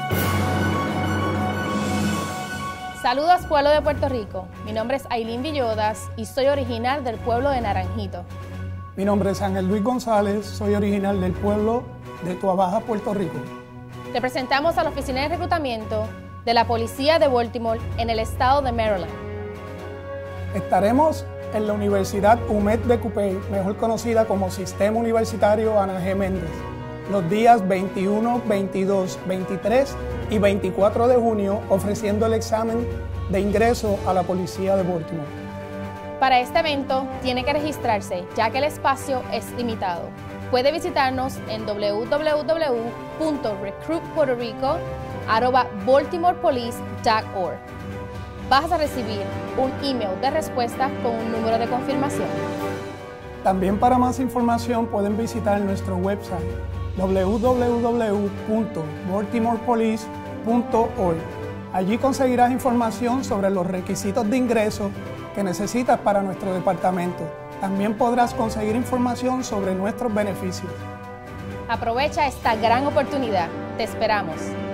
Saludos pueblo de Puerto Rico, mi nombre es Ailín Villodas y soy original del pueblo de Naranjito. Mi nombre es Ángel Luis González, soy original del pueblo de Tuabaja, Puerto Rico. Representamos a la Oficina de Reclutamiento de la Policía de Baltimore en el estado de Maryland. Estaremos en la Universidad UMED de Cupey, mejor conocida como Sistema Universitario Ana G. Méndez, los días 21, 22, 23 y 24 de junio, ofreciendo el examen de ingreso a la Policía de Baltimore. Para este evento tiene que registrarse, ya que el espacio es limitado. Puede visitarnos en www.recruitpuertorico@baltimorepolice.org. Vas a recibir un email de respuesta con un número de confirmación. También para más información pueden visitar nuestro website www.baltimorepolice.org. Allí conseguirás información sobre los requisitos de ingreso que necesitas para nuestro departamento. También podrás conseguir información sobre nuestros beneficios. Aprovecha esta gran oportunidad. Te esperamos.